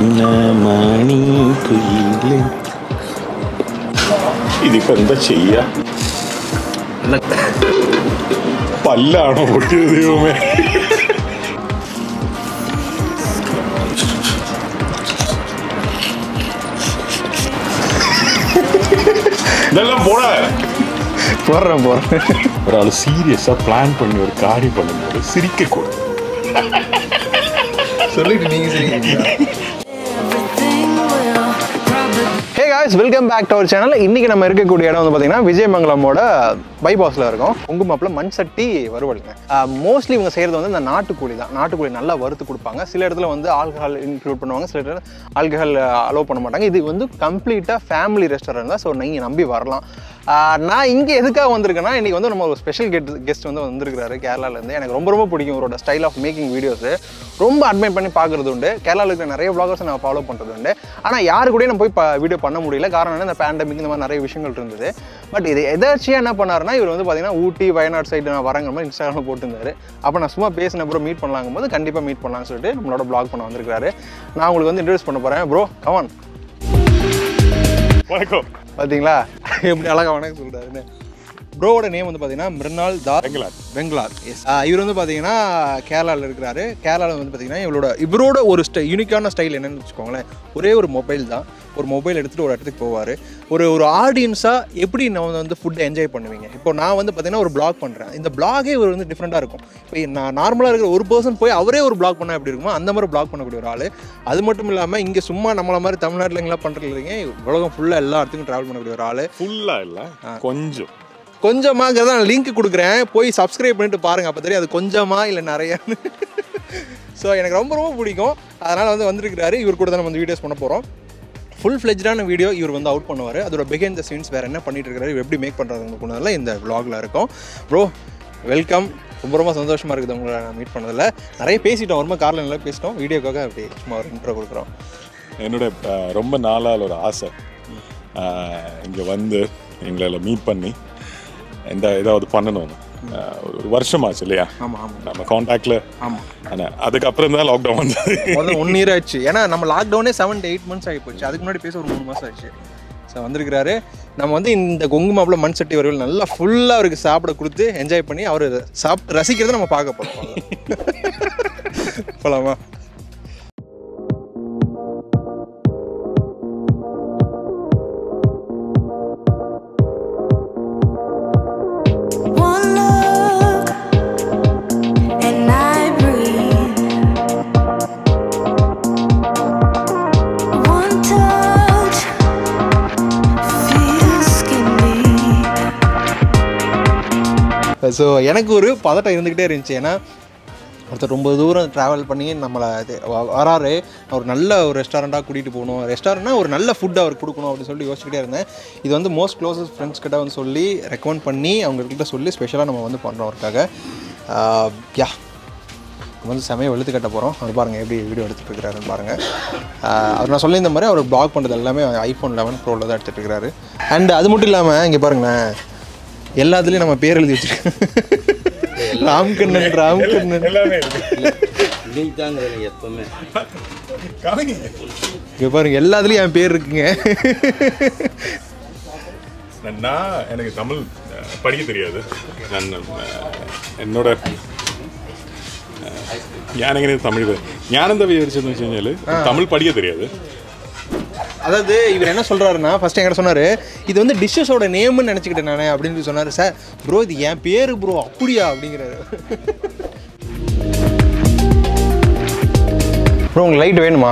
சின்ன மணி குயிலே ഇതിപ്പോ എന്താ ചെയ്യാ? പല്ലാണോ പൊട്ടിയത് ദൈവമേ? ഇതെല്ലാം போடுறேன் ஒரு ஆள் சீரியஸா பிளான் பண்ணி ஒரு காரியம் பண்ணும்போது சிரிக்க கூட சொல்லிட்டு நீங்க சிரிக்கிறீங்க. Hey guys, welcome back to our channel. இன்னைக்கு நம்ம இருக்கக்கூடிய இடம் வந்து பார்த்தீங்கன்னா விஜயமங்கலமோட பைபாஸில் இருக்கும். கொங்கு மாப்ள மண்சட்டி வறுவலுங்க. மோஸ்ட்லி இவங்க செய்கிறது வந்து இந்த நாட்டுக்கோழி தான். நாட்டுக்கோழி நல்லா வறுத்து கொடுப்பாங்க. சில இடத்துல வந்து ஆல்கஹால் இன்க்ளூட் பண்ணுவாங்க, சில இடத்துல ஆல்கஹால் அலோவ் பண்ண மாட்டாங்க. இது வந்து கம்ப்ளீட்டாக ஃபேமிலி ரெஸ்டாரண்ட் தான். ஸோ நீங்கள் நம்பி வரலாம். நான் இங்கே எதுக்காக வந்திருக்கேன்னா, இன்றைக்கி வந்து நம்ம ஒரு ஸ்பெஷல் கெஸ்ட் வந்து வந்திருக்கிறாரு கேரளாலேருந்து. எனக்கு ரொம்ப பிடிக்கும் இவரோட ஸ்டைல் ஆஃப் மேக்கிங் வீடியோஸு. ரொம்ப அட்மைர் பண்ணி பார்க்குறது உண்டு. கேரளாவில் இருக்கிற நிறைய வ்ளாகர்ஸை நான் ஃபாலோ பண்ணுறது உண்டு. ஆனால் யாரு கூட நான் போய் வீடியோ பண்ண முடியல. காரணம் என்ன, இந்த பேண்டமிக் இந்த மாதிரி நிறைய விஷயங்கள் இருந்தது. பட் இது எதாச்சியாக என்ன பண்ணாருன்னா, இவர் வந்து பார்த்தீங்கன்னா ஊட்டி வயநாடு சைடு நான் வரங்கிற மாதிரி இன்ஸ்டாகிராமில் போட்டுருந்தாரு. அப்போ நான் சும்மா பேசின ப்ரோ மீட் பண்ணலாங்கும் போது கண்டிப்பாக மீட் பண்ணலாம்னு சொல்லிட்டு நம்மளோட ப்ளாக் பண்ண வந்திருக்காரு. நான் உங்களுக்கு வந்து இன்ட்ரோடியூஸ் பண்ண போகிறேன். Bro come on. வணக்கம். பார்த்தீங்களா எப்படி அழகா வணக்கம் சொல்கிறாருன்னு. ப்ரோவோட நேம் வந்து பார்த்தீங்கன்னா மிருனால் பெங்களார். எஸ், இவர் வந்து பார்த்தீங்கன்னா கேரளாவில் இருக்கிறாரு. கேரளாவில் வந்து பார்த்தீங்கன்னா இவரோட ஒரு யூனிக்கான ஸ்டைல் என்னென்னு வச்சுக்கோங்களேன். ஒரே ஒரு மொபைல் தான். ஒரு மொபைல் எடுத்துகிட்டு ஒரு இடத்துக்கு போவார். ஒரு ஆடியன்ஸாக எப்படி நம்ம வந்து ஃபுட்டை என்ஜாய் பண்ணுவீங்க. இப்போ நான் வந்து பார்த்தீங்கன்னா ஒரு பிளாக் பண்ணுறேன். இந்த பிளாகே ஒரு வந்து டிஃப்ரெண்ட்டாக இருக்கும். இப்போ நான் நார்மலாக இருக்கிற ஒரு பர்சன் போய் அவரே ஒரு பிளாக் பண்ணால் எப்படி இருக்குமோ அந்த மாதிரி பிளாக் பண்ணக்கூடிய ஒரு ஆள். அது மட்டும் இல்லாமல் இங்கே சும்மா நம்மள மாதிரி தமிழ்நாட்டில் எங்கெல்லாம் பண்ணுறது இல்லைங்க, உலகம் ஃபுல்லாக எல்லா இடத்துக்கும் ட்ராவல் பண்ணக்கூடிய ஒரு ஆள். ஃபுல்லாக இல்லை, கொஞ்சமாக தான் லிங்க் கொடுக்குறேன், போய் சப்ஸ்கிரைப் பண்ணிட்டு பாருங்கள். அப்போ தெரியும் அது கொஞ்சமா இல்லை நிறையான்னு. ஸோ எனக்கு ரொம்ப பிடிக்கும். அதனால் வந்து வந்துருக்கிறாரு. இவர் கூட தான் நம்ம வந்து வீடியோஸ் பண்ண போகிறோம். ஃபுல் ஃப்ளெஜ்டான வீடியோ இவர் வந்து அவுட் பண்ணுவார். அதோட பிஹைண்ட் த சீன்ஸ் வேறு என்ன பண்ணிட்டு இருக்காரு, இவர் எப்படி மேக் பண்ணுறதுன்னு கொண்டதில்ல இந்த vlogல இருக்கும். Bro welcome. ரொம்ப சந்தோஷமாக இருக்குது உங்களை நான் மீட் பண்ணதில்ல. நிறைய பேசிட்டோம், ரொம்ப காரில் நல்லா பேசிட்டோம். வீடியோக்காக அப்படி சும்மா ஒரு இன்ட்ரோ கொடுக்குறோம். என்னோட ரொம்ப நாளால் ஒரு ஆசை இங்கே வந்து எங்களை மீட் பண்ணி ஏதாவது பண்ணணும். ஒரு வருஷம் ஆச்சு இல்லையா நம்ம கான்டாக்டில். ஆனால் அதுக்கப்புறம் தான் லாக்டவுன் வந்து 1 year ஆச்சு. ஏன்னா நம்ம லாக்டவுனே 7 to 8 months ஆகி போச்சு. அதுக்கு முன்னாடி பேச ஒரு 3 மாதம் ஆச்சு. ஸோ வந்திருக்கிறாரு. நம்ம வந்து இந்த கொங்கு மாப்ள மண்சட்டி வறுவல் நல்லா ஃபுல்லாக அவருக்கு சாப்பிட கொடுத்து என்ஜாய் பண்ணி அவர் சாப்பிட்டு ரசிக்கிறத நம்ம பார்க்க போகிறோம். போகலாமா? ஸோ எனக்கு ஒரு பதட்டம் இருந்துக்கிட்டே இருந்துச்சு. ஏன்னா ஒருத்தர் ரொம்ப தூரம் ட்ராவல் பண்ணி நம்மளை வராரு, ஒரு நல்ல ஒரு ரெஸ்டாரண்ட்டாக கூட்டிகிட்டு போகணும், ரெஸ்டாரண்ட்னா ஒரு நல்ல ஃபுட் அவருக்கு கொடுக்கணும் அப்படின்னு சொல்லி யோசிச்சுக்கிட்டே இருந்தேன். இது வந்து மோஸ்ட் க்ளோசஸ்ட் ஃப்ரெண்ட்ஸ் கிட்ட வந்து சொல்லி ரெக்கமெண்ட் பண்ணி அவங்கக்கிட்ட சொல்லி ஸ்பெஷலாக நம்ம வந்து பண்ணுறோம் அவருக்காக. யா வந்து செமையை வெளுத்து கட்ட போகிறோம். அவர் பாருங்கள் எப்படி வீடியோ எடுத்துகிட்டு இருக்கிறாருன்னு பாருங்கள். அவர் நான் சொல்லியிருந்த மாதிரி அவர் பிளாக் பண்ணுறது எல்லாமே iPhone 11 Proவில் தான் எடுத்துகிட்டு இருக்கிறாரு. அண்ட் அது மட்டும் இல்லாமல் இங்கே பாருங்களேன், எல்லாத்துலேயும் நம்ம பேர் எழுதி வச்சுருக்கோம். ராம்கண்ணன் எல்லாமே எப்பவுமே இங்கே பாருங்க, எல்லாத்துலேயும் என் பேர் இருக்குங்க. எனக்கு தமிழ் படிக்க தெரியாது. என்னோட ഞാനെങ്ങനെ തമിഴ് ഞാനെന്താ വിചാരിച്ചെന്ന് വെച്ച് കഴിഞ്ഞാൽ തമിഴ് പഠിக்க தெரியாது. அதாவது இவர் என்ன சொல்கிறாருன்னா, ஃபஸ்ட்டு என்கிட்ட சொன்னார் இது வந்து டிஷ்ஷஸோட நேம்னு நினச்சிக்கிட்டேன் நான் அப்படின்னு சொன்னார். சார் ப்ரோ இது என் பேர் ப்ரோ அப்படியா அப்படிங்கிறாரு. ப்ரோ உங்களுக்கு லைட் வேணுமா?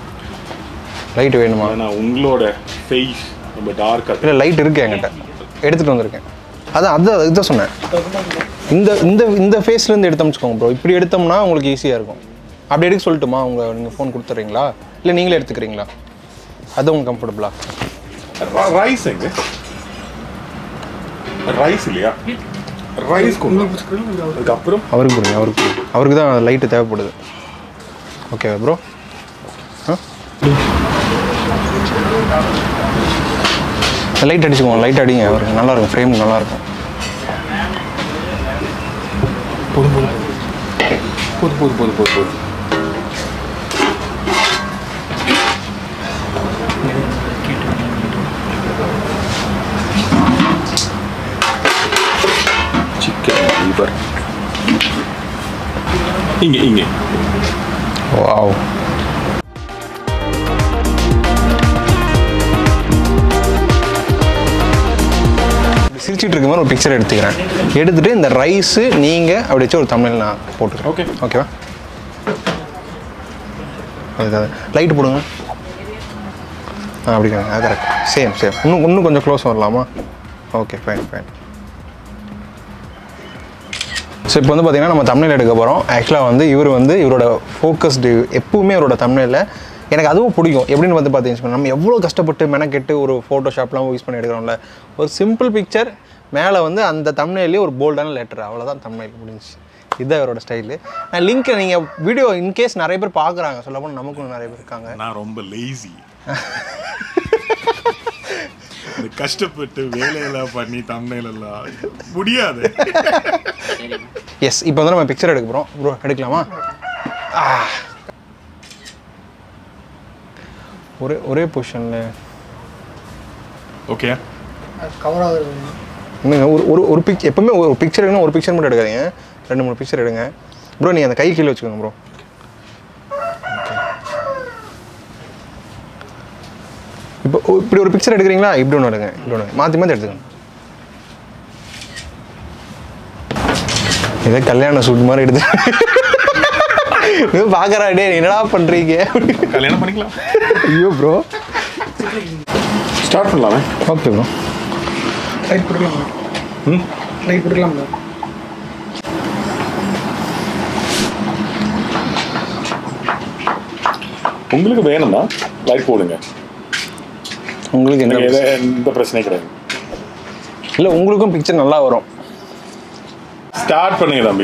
நான் உங்களோட ஃபேஸ் ரொம்ப டார்க்காக இல்லை லைட் இருக்குது என்கிட்ட, எடுத்துகிட்டு வந்திருக்கேன். இதான் சொன்னேன். இந்த ஃபேஸ்லேருந்து எடுத்தோம்னு வச்சுக்கோங்க ப்ரோ. இப்படி எடுத்தோம்னா உங்களுக்கு ஈஸியாக இருக்கும். அப்படி எடுக்க சொல்லட்டுமா? நீங்கள் ஃபோன் கொடுத்துட்றீங்களா இல்லை நீங்களே எடுத்துக்கிறீங்களா? அது உங்களுக்கு கம்ஃபர்டபுளா? ரைஸ் எங்க ரைஸ் இல்லையா? ரைஸ் அதுக்கப்புறம் அவருக்கு புரியுங்க, அவருக்கு தான் லைட்டு தேவைப்படுது. Okay bro. லைட் அடிச்சுக்கோங்க, லைட் அடிங்க, அவருக்கு நல்லாயிருக்கும், ஃப்ரேம் நல்லாயிருக்கும். போதும் சூப்பர். இங்கே வாவ். சிரிச்சிட்டு இருக்க மாதிரி ஒரு பிக்சர் எடுத்துக்கிறேன். எடுத்துகிட்டு இந்த ரைஸு நீங்கள் அப்படி வச்சு ஒரு தமிழ் நான் போட்டுக்கிறேன். ஓகே ஓகேவா? அதுக்காக லைட்டு போடுங்க. அப்படிங்க. அது கரெக்ட். சேம் இன்னும் கொஞ்சம் க்ளோஸ் வரலாமா? Okay fine. ஸோ இப்போ வந்து பார்த்தீங்கன்னா நம்ம தமிழில் எடுக்க போகிறோம். ஆக்சுவலாக வந்து இவரோட ஃபோக்கஸ்டு எப்பவுமே இவரோட தமிழில் எனக்கு அதுவும் பிடிக்கும். எப்படின்னு வந்து பார்த்தீங்கன்னா நம்ம எவ்வளோ கஷ்டப்பட்டு மெனக்கெட்டு ஒரு ஃபோட்டோஷாப்லாம் யூஸ் பண்ணி எடுக்கிறோம்ல, ஒரு சிம்பிள் பிக்சர் மேலே வந்து அந்த தமிழ்லேயே ஒரு போல்டான லெட்டர், அவ்வளோதான் தமிழ் முடிஞ்சிச்சு. இதுதான் அவரோட ஸ்டைலு. நான் லிங்க் நீங்கள் வீடியோ இன்கேஸ் நிறைய பேர் பார்க்குறாங்க, சொல்லப்போனால் நமக்கும் நிறைய பேர் இருக்காங்க. நான் ரொம்ப லேசி, கஷ்டப்பட்டு வேலையெல்லாம் பண்ணி தமிழெல்லாம் முடியாது. எஸ், இப்போ வந்து நம்ம பிக்சர் எடுக்க போகிறோம். ப்ரோ எடுக்கலாமா? ஒரே பொசிஷனில் ஓகே கவர் ஆகுது. இன்னுங்க ஒரு எப்பவுமே ஒரு பிக்சர் எடுக்கணும். ஒரு பிக்சர் மட்டும் எடுக்காதீங்க, 2-3 பிக்சர் எடுங்க. ப்ரோ நீங்கள் அந்த கை கீழே வச்சுக்கோங்க ப்ரோ. இப்போ இப்படி ஒரு பிக்சர் எடுக்கிறீங்களா? இப்படி ஒன்று எடுங்க, மாற்றி எடுத்துக்கோங்க. ஏதோ கல்யாண ஷூட் மாதிரி எடுத்து பார்க்குறா, டே என்னடா பண்ணுறீங்க? கல்யாணம் பண்ணிக்கலாம். ஐயோ ப்ரோ, ஸ்டார்ட் பண்ணலாமே. ஓகே ப்ரோ, லைட் போட்டுக்கலாம். லைட் போட்டுக்கலாம் ப்ரோ. உங்களுக்கு வேணும்னா லைட் போடுங்க. உங்களுக்கு எந்த பிரச்சனையும் கிடையாது. இல்லை, உங்களுக்கும் பிக்சர் நல்லா வரும். ஸ்டார்ட் பண்ணுங்க தம்பி.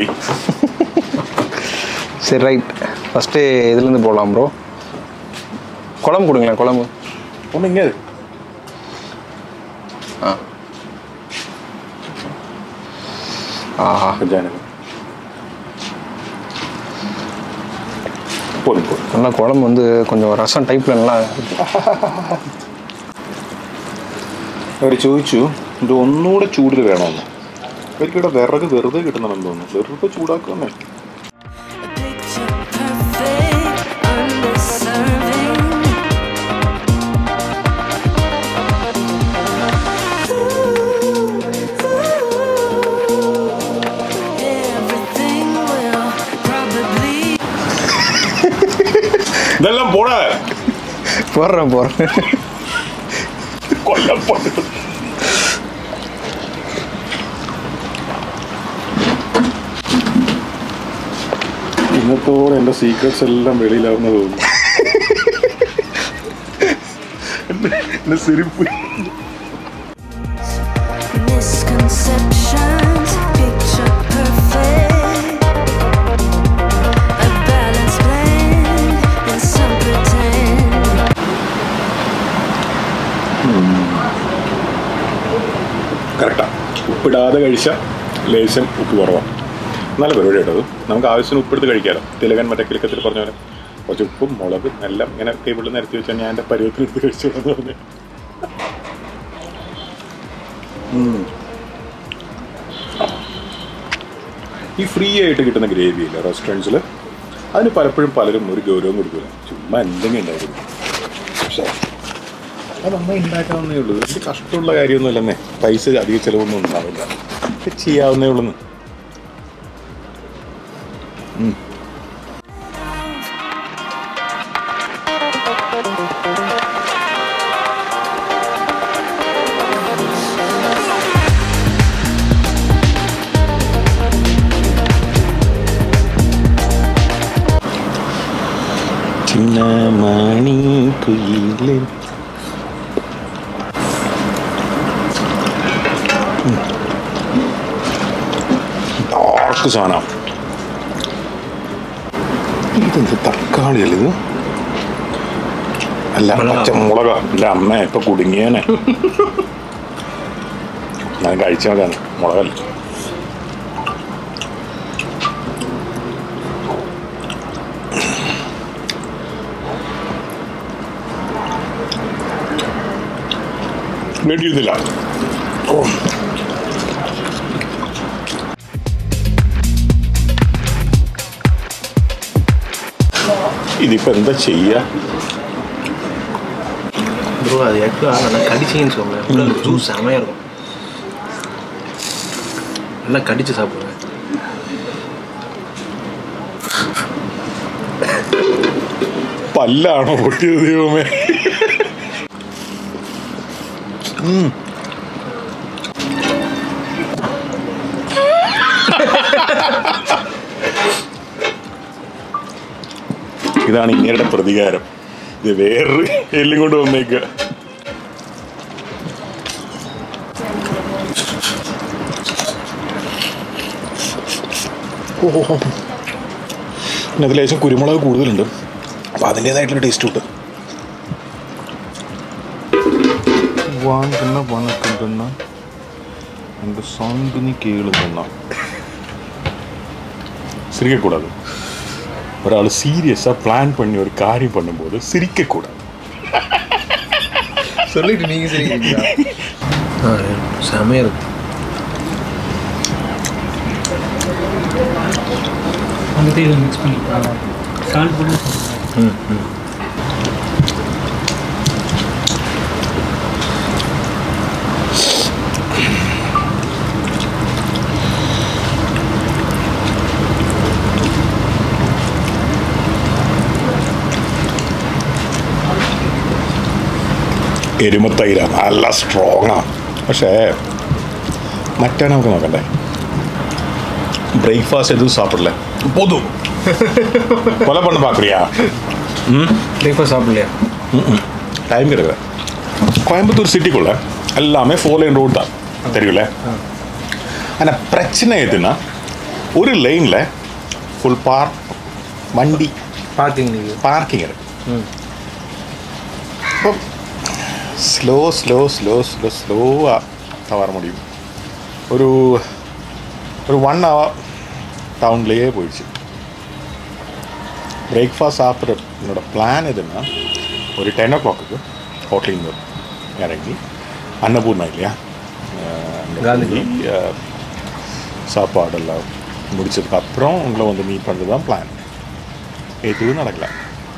சரி ரைட், ஃபஸ்ட்டு இதுலேருந்து போடலாம் ப்ரோ. குழம்பு கொடுங்களேன். குழம்பு ஒன்று இங்கே. ஆஹா, கொஞ்சம் போதும். நல்லா குழம்பு வந்து கொஞ்சம் ரசம் டைப்பில் நல்லா. അവർ ചോദിച്ചു ഇത് ഒന്നുകൂടെ ചൂടിൽ വേണമെന്ന്. എനിക്കിവിടെ വിറക് വെറുതെ കിട്ടുന്നുണ്ടെന്ന് തോന്നുന്നു. വെറുതെ ചൂടാക്കുന്നേ. ഇതെല്ലാം പോടാ. போடுறேன் കൊല്ലപ്പെട്ടു. ഇന്നത്തോടെ എൻ്റെ സീക്രട്സ് എല്ലാം വെളിയിലാവുന്ന തോന്നുന്നു. എൻ്റെ സിരിപ്പ്. കറക്റ്റാണ്. ഉപ്പിടാതെ കഴിച്ച ലേശം ഉപ്പ് കുറവാണ്. നല്ല പരിപാടി കേട്ടത്. നമുക്ക് ആവശ്യത്തിന് ഉപ്പെടുത്ത് കഴിക്കാമല്ലോ. തിലകൻ മറ്റേ കിളിക്കത്തിൽ പറഞ്ഞ പോലെ കുറച്ച് ഉപ്പും മുളകും എല്ലാം ഇങ്ങനെ ടേബിളിൽ നിരത്തി വെച്ചാൽ ഞാൻ എൻ്റെ പരുവത്തിനെടുത്ത് കഴിച്ചോളെന്ന് പറഞ്ഞു. ഈ ഫ്രീ ആയിട്ട് കിട്ടുന്ന ഗ്രേവി ഇല്ല റെസ്റ്റോറൻറ്റ്സിൽ, അതിന് പലപ്പോഴും പലരും ഒരു ഗൗരവം കൊടുക്കില്ല. ചുമ്മാ എന്തെങ്കിലും ഉണ്ടായിരുന്നു. പക്ഷേ അത് നമ്മൾ ഉണ്ടാക്കാവുന്നേ ഉള്ളൂ. ഇത് കഷ്ടമുള്ള കാര്യമൊന്നുമല്ലെന്നേ. പൈസ അധിക ചിലവൊന്നും ഉണ്ടാവില്ല. ചെയ്യാവുന്നേ ഉള്ളൂ. ചിന്നമണി കുയിലേ ഡാർക്ക് സാധനം. ഇതെന്ത് തക്കാളിയല്ല ഇത്? അല്ല, പച്ചമുളക. അല്ല അമ്മ ഇപ്പൊ കുടുങ്ങിയേനെ. ഞാൻ കഴിച്ചാൽ മുളകല്ല. വേണ്ടിയിരുന്നില്ല. ഇതിപ്പോൾ എന്താ ചെയ്യുക? ப்ரோ அது ஆக்சுவலாக நல்லா கடிச்சிங்கன்னு சொல்லுவேன். ஜூஸ் செமையாக இருக்கும். நல்லா கடிச்சு சாப்பிடுவேன். പല്ലാണോ പൊട്ടിയത് ദൈവമേ? ഇതാണ് ഇങ്ങയുടെ പ്രതികാരം. ഇത് വേറൊരു എല്ലും കൊണ്ട് വന്നേക്കുക. അതിൽ ലേശം കുരുമുളക് കൂടുതലുണ്ട്, അപ്പോൾ അതിൻ്റേതായിട്ടുള്ള ടേസ്റ്റ് ഉണ്ട്. വാങ്ങുന്ന വണക്കുന്ന அந்த சாந்தினி கேளுங்கன்னா சிரிக்கக்கூடாது. ஒரு ஆள் சீரியஸாக பிளான் பண்ணி ஒரு காரியம் பண்ணும்போது சிரிக்கக்கூடாது. சொல்லிட்டு நீங்கள் சிரிக்கிறீங்களா? செமையாக இருக்கு. வந்துட்டு இதை மிக்ஸ் பண்ணிக்கலாம். சால்ட் பண்ணி എരുമത്തൈര നല്ല സ്ട്രോങ്ങാണ്. പക്ഷേ മറ്റേ നമുക്ക് നോക്കണ്ടേ, பிரேக்ஃபாஸ்ட் எதுவும் சாப்பிடல, போதும். கொலை பண்ண பார்க்குறியா? பிரேக்ஃபாஸ்ட் சாப்பிடலையா? டைம் கிடையாது. கோயம்புத்தூர் சிட்டிக்குள்ளே எல்லாமே 4 லைன் ரோடு தான், தெரியல. ஆனால் பிரச்சனை எதுன்னா, ஒரு லைனில் ஃபுல் வண்டி பார்க்கிங் இருக்கு. இப்போ ஸ்லோவாக தான் வர முடியும். ஒரு 1 hour டவுன்லேயே போயிடுச்சு. பிரேக்ஃபாஸ்ட் சாப்பிட்ற என்னோட பிளான் எதுன்னா, ஒரு 10 o'clock ஹோட்டலில் இறங்கி அன்னபூர்ணா இல்லையா, காந்தி சாப்பாடெல்லாம் முடிச்சதுக்கப்புறம் உங்களை வந்து மீட் பண்ணுறது தான் பிளான். எதுவும் நடக்கல.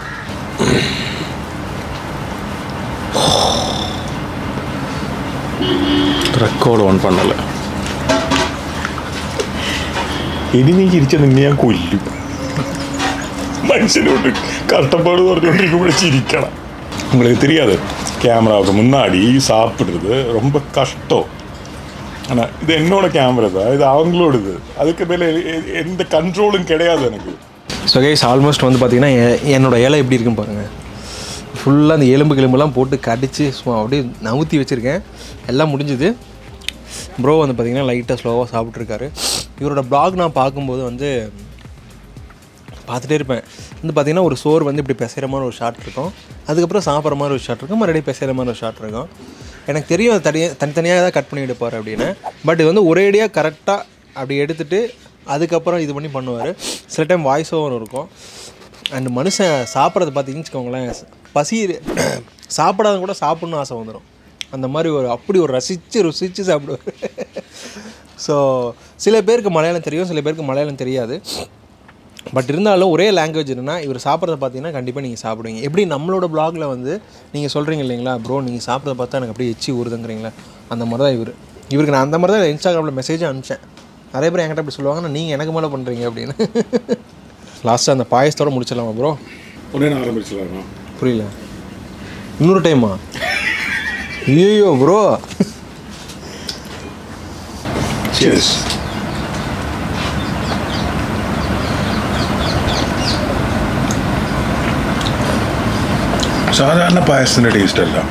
റെക്കോർഡ് ഓൺ பண்ணல. ഇനി നീ ചിരിച്ച നിന്നെ ഞാൻ കൊല്ലും. மனுஷனோட்டு கஷ்டப்பாடு പറഞ്ഞുകൊണ്ടിരിക്കുമ്പോഴേ சிரிக்கலாம். உங்களுக்கு தெரியாது, கேமராவுக்கு முன்னாடி சாப்பிட்றது ரொம்ப கஷ்டம். ஆனால் இது என்னோட கேமரா தான், இது அவங்களோடது. அதுக்கு மேலே எந்த கண்ட்ரோலும் கிடையாது எனக்கு. ஸோ கைஸ், ஆல்மோஸ்ட் வந்து பார்த்தீங்கன்னா என்னோட இலை எப்படி இருக்குன்னு பாருங்கள். ஃபுல்லாக அந்த எலும்புலாம் போட்டு கடிச்சு சும்மா அப்படியே நவுத்தி வச்சுருக்கேன். எல்லாம் முடிஞ்சுது. ப்ரோ வந்து பார்த்திங்கன்னா லைட்டாக ஸ்லோவாக சாப்பிட்ருக்காரு. இவரோட ப்ளாக் நான் பார்க்கும்போது வந்து பார்த்துட்டே இருப்பேன். வந்து பார்த்திங்கன்னா ஒரு சோறு வந்து இப்படி பிசைகிற மாதிரி ஒரு ஷாட் இருக்கும், அதுக்கப்புறம் சாப்பிட்ற மாதிரி ஒரு ஷாட் இருக்கும், மறுபடியும் பிசைகிற மாதிரி ஒரு ஷாட் இருக்கும். எனக்கு தெரியும் அது தனித்தனியாக தான் கட் பண்ணி எடுப்பார் அப்படின்னு. பட் இது வந்து ஒரேடியாக கரெக்டாக அப்படி எடுத்துகிட்டு அதுக்கப்புறம் இது பண்ணி பண்ணுவார். சில டைம் வாய்ஸ் ஓவர் இருக்கும். அண்ட் மனுஷன் சாப்பிட்றது பார்த்திங்கன்னு வச்சுக்கோங்களேன், பசி சாப்பிடாத கூட சாப்பிட்ணுன்னு ஆசை வந்துடும். அந்த மாதிரி அப்படி ஒரு ருசித்து சாப்பிடுவார். ஸோ சில பேருக்கு மலையாளம் தெரியும், சில பேருக்கு மலையாளம் தெரியாது. பட் இருந்தாலும் ஒரே லாங்குவேஜ் என்னன்னா, இவர் சாப்பிட்றத பார்த்தீங்கன்னா கண்டிப்பாக நீங்கள் சாப்பிடுவீங்க. எப்படி நம்மளோட ப்ளாகில் வந்து நீங்கள் சொல்கிறீங்க இல்லைங்களா, ப்ரோ நீங்கள் சாப்பிட்றத பார்த்தா எனக்கு அப்படியே எச்சி ஊறுதுங்கிறீங்களா, அந்த மாதிரி தான் இவருக்கு நான் அந்த மாதிரி தான் இன்ஸ்டாகிராமில் மெசேஜ் அனுப்பிச்சேன். நிறைய பேர் என்கிட்ட அப்படி சொல்லுவாங்க, நீங்கள் எனக்கு மேலே பண்ணுறீங்க அப்படின்னு. லாஸ்ட்டாக அந்த பாயசத்தோடு முடிச்சிடலாமா ப்ரோ? உடனே ஆரம்பிச்சிடலாமா? புரியல, இன்னொரு டைமா? ஐயோ ப்ரோ. Cheers. സാധാരണ പായസത്തിൻ്റെ ടേസ്റ്റ് അല്ല,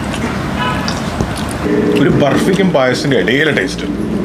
ഒരു ബർഫിക്കും പായസത്തിൻ്റെ ഇടയിലെ ടേസ്റ്റ്.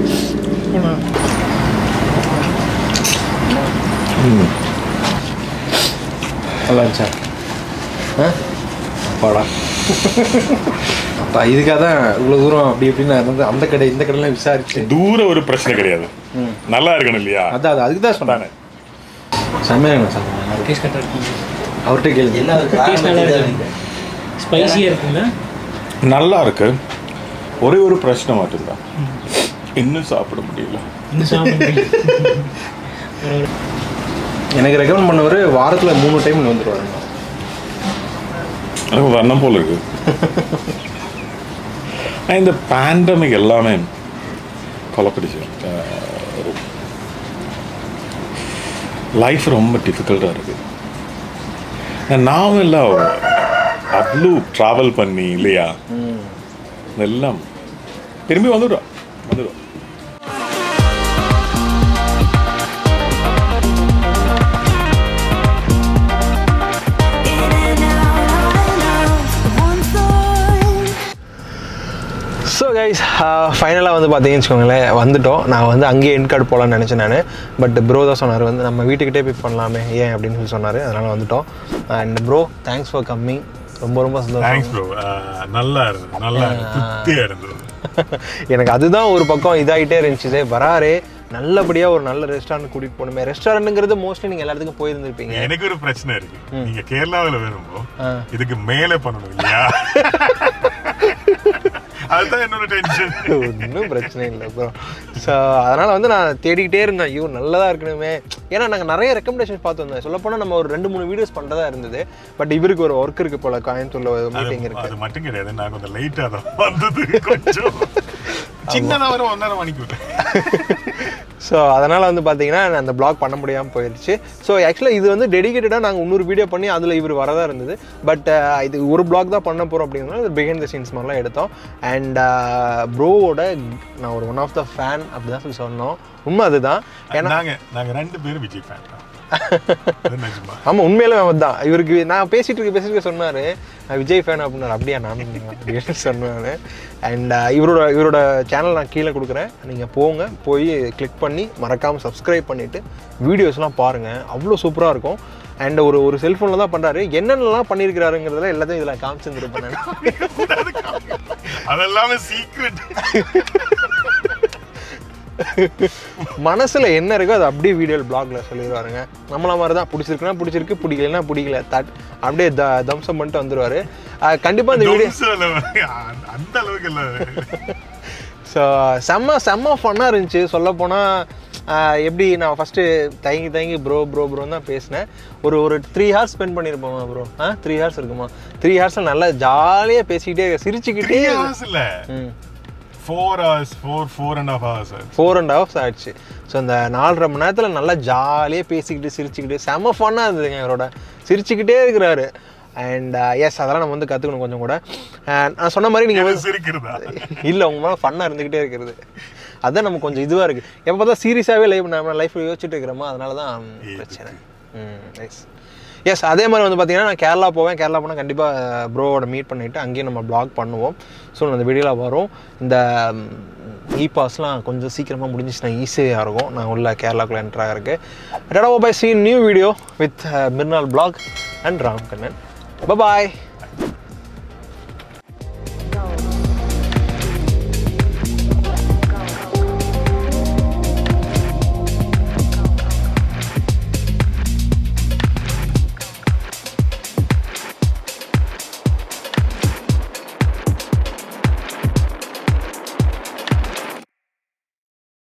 நல்லா இருந்துச்சா? அப்பாடா. அப்போ இதுக்காக தான் இவ்வளோ தூரம் அப்படி இப்படின்னு இருந்து அந்த கடை இந்த கடையெல்லாம் விசாரிச்சு. தூரம் ஒரு பிரச்சனை கிடையாது, நல்லா இருக்கணும் இல்லையா? அதான் அதுக்கு தான் சொன்னானே. செம்மையாக சார், அவர்கிட்ட கேள்வி. ஸ்பைசியாக இருக்குங்களா? நல்லா இருக்கு. ஒரே ஒரு பிரச்சனை மட்டும்தான், இன்னும் சாப்பிட முடியல. எனக்கு ரெக்கமெண்ட் பண்ணவர் வாரத்தில் 3 டைம் வந்துடுவாருங்க. எனக்கு வரணும் போல இருக்கு. இந்த பேண்டமிக் எல்லாமே கொலப்பிடிச்சு. லைஃப் ரொம்ப டிஃபிகல்ட்டாக இருக்குது. நானும் எல்லாம் அவ்வளோ ட்ராவல் பண்ணி இல்லையா எல்லாம் திரும்பி வந்துடுவோம். ஸோ கைஸ் ஃபைனலாக வந்து பார்த்தீங்கன்னு வச்சுக்கோங்களேன், வந்துட்டோம். நான் வந்து அங்கேயே எண்ட் கார்டு போகலான்னு நினச்சேன் நான். பட் ப்ரோ தான் சொன்னார் வந்து நம்ம வீட்டுக்கிட்டே பிக் பண்ணலாமே ஏன் அப்படின்னு சொல்லி சொன்னார். அதனால் வந்துட்டோம். And bro thanks for coming. ரொம்ப சந்தோஷம். Thanks bro. நல்லா இருந்தது. எனக்கு அதுதான் ஒரு பக்கம் இதாகிட்டே இருந்துச்சு. வராரே நல்லபடியாக ஒரு நல்ல ரெஸ்டாரண்ட் கூட்டிகிட்டு போகணுமே. ரெஸ்டாரண்ட்டுங்கிறது மோஸ்ட்லி நீங்கள் எல்லாத்துக்கும் போயிருந்துருப்பீங்க. எனக்கு ஒரு பிரச்சனை இருக்கு. நீங்கள் கேரளாவில் வேணுமோ இதுக்கு மேலே பண்ணணும் இல்லையா? அதுதான் என்னோட டென்ஷன். ஒன்றும் பிரச்சனை இல்லை ப்ரோ. ஸோ அதனால் வந்து நான் தேடிக்கிட்டே இருந்தேன், ஐயோ நல்லதாக இருக்கணுமே. ஏன்னா நாங்கள் நிறைய ரெக்கமெண்டேஷன் பார்த்து வந்தோம். சொல்லப்போனால் நம்ம ஒரு 2-3 வீடியோஸ் பண்ணுறதா இருந்தது. பட் இவருக்கு ஒரு ஒர்க் இருக்குது போல், கோயம்புத்தூரில் மீட்டிங் இருக்குது. அது மட்டும் கிடையாது, நான் கொஞ்சம் லைட்டாக தான் வந்தது, கொஞ்சம் சின்னதாக வர 1.5 மணிக்கு விட்டேன். ஸோ அதனால் வந்து பார்த்தீங்கன்னா அந்த ப்ளாக் பண்ண முடியாமல் போயிடுச்சு. ஸோ ஆக்சுவலாக இது வந்து டெடிகேட்டடாக நாங்கள் இன்னொரு வீடியோ பண்ணி அதில் இவர் வரதாக இருந்தது. பட் இது ஒரு ப்ளாக் தான் பண்ண போகிறோம் அப்படிங்கிறதுனால பிஹைண்ட் த சீன்ஸ் மாதிரிலாம் எடுத்தோம். அண்ட் ப்ரோவோட நான் ஒரு ஒன் ஆஃப் த ஃபேன் அப்படி தான் சொல்லி சொன்னோம். உண்மை அதுதான். ஏன்னா நாங்கள் 2 பேரும் விஜய் ஃபேன் தான். ஆமாம், உண்மையிலே தான். இவருக்கு நான் பேசிட்டு சொன்னார் விஜய் ஃபேன் அப்படின்னாரு. அப்படியா நான் அப்படின்னு சொன்னார். அண்ட் இவரோட சேனல் நான் கீழே கொடுக்குறேன், நீங்கள் போய் கிளிக் பண்ணி மறக்காமல் சப்ஸ்கிரைப் பண்ணிவிட்டு வீடியோஸ்லாம் பாருங்கள். அவ்வளோ சூப்பராக இருக்கும். அண்ட் ஒரு செல்ஃபோனில் தான் பண்ணுறாரு. என்னென்னலாம் பண்ணியிருக்கிறாருங்கிறதுல எல்லாத்தையும் இதில் காமிச்சிருந்துருப்பேன். அதெல்லாமே சீக்ரெட். மனசில் என்ன இருக்கோ அது அப்படியே வீடியோ பிளாக்ல சொல்லிடுவாருங்க. நம்மள மாதிரி தான், பிடிச்சிருக்குன்னா பிடிச்சிருக்கு, பிடிக்கலன்னா பிடிக்கல, அப்படியே தம்சம் பண்ணிட்டு வந்துடுவார். கண்டிப்பாக இந்த வீடியோ அந்த அளவுக்கு இல்லை. ஸோ செம்ம ஃபன்னாக இருந்துச்சு. சொல்லப்போனால் எப்படி நான் ஃபஸ்ட்டு தயங்கி ப்ரோன்னு தான் பேசினேன். ஒரு 3 ஹார்ஸ் ஸ்பெண்ட் பண்ணியிருப்போமா ப்ரோ? 3 ஹார்ஸ் இருக்குமா? 3 ஹார்ஸில் நல்லா ஜாலியாக பேசிக்கிட்டே சிரிச்சுக்கிட்டே. 4 hours 4.5 ஆயிடுச்சு. ஸோ இந்த 4.5 மணி நேரத்தில் நல்லா ஜாலியாக பேசிக்கிட்டு சிரிச்சுக்கிட்டு செம்ம ஃபன்னாக இருந்ததுங்க. அவரோட சிரிச்சுக்கிட்டே இருக்கிறாரு. அண்ட் எஸ் அதெல்லாம் நம்ம வந்து கற்றுக்கணும் கொஞ்சம் கூட. நான் சொன்ன மாதிரி நீங்கள் இல்லை, உங்க மேலே ஃபன்னாக இருந்துக்கிட்டே இருக்கிறது அதுதான் நம்ம கொஞ்சம் இதுவாக இருக்குது. எப்போ பார்த்தா சீரியஸாகவே நம்ம லைஃப்பில் யோசிச்சுட்டு இருக்கிறோமோ அதனால தான் பிரச்சனை. எஸ் அதே மாதிரி வந்து பார்த்தீங்கன்னா நான் கேரளா போனால் கண்டிப்பாக ப்ரோவோட மீட் பண்ணிவிட்டு அங்கேயும் நம்ம ப்ளாக் பண்ணுவோம். ஸோ அந்த வீடியோவில் வரும். இந்த பாஸ்லாம் கொஞ்சம் சீக்கிரமாக முடிஞ்சிச்சுன்னா ஈஸியாக இருக்கும். நான் உள்ள கேரளாக்குள்ளே என்ட்ரு ஆகிறதுக்கு. Tata bye, see new video with Mirnal blog and Ramkannan. Bye.